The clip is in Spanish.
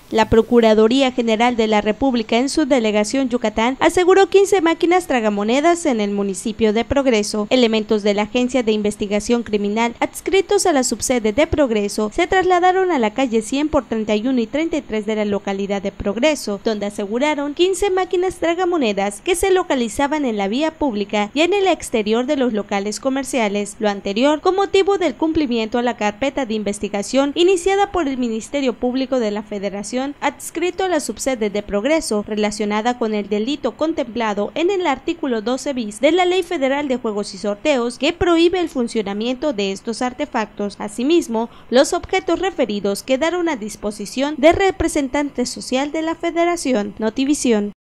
La Procuraduría General de la República en su delegación Yucatán aseguró 15 máquinas tragamonedas en el municipio de Progreso. Elementos de la Agencia de Investigación Criminal adscritos a la subsede de Progreso se trasladaron a la calle 100 por 31 y 33 de la localidad de Progreso, donde aseguraron 15 máquinas tragamonedas que se localizaban en la vía pública y en el exterior de los locales comerciales. Lo anterior con motivo del cumplimiento a la carpeta de investigación iniciada por el Ministerio Público de la Federación adscrito a la subsede de Progreso, relacionada con el delito contemplado en el artículo 12 bis de la Ley Federal de Juegos y Sorteos, que prohíbe el funcionamiento de estos artefactos. Asimismo, los objetos referidos quedaron a disposición del representante social de la Federación. Notivisión.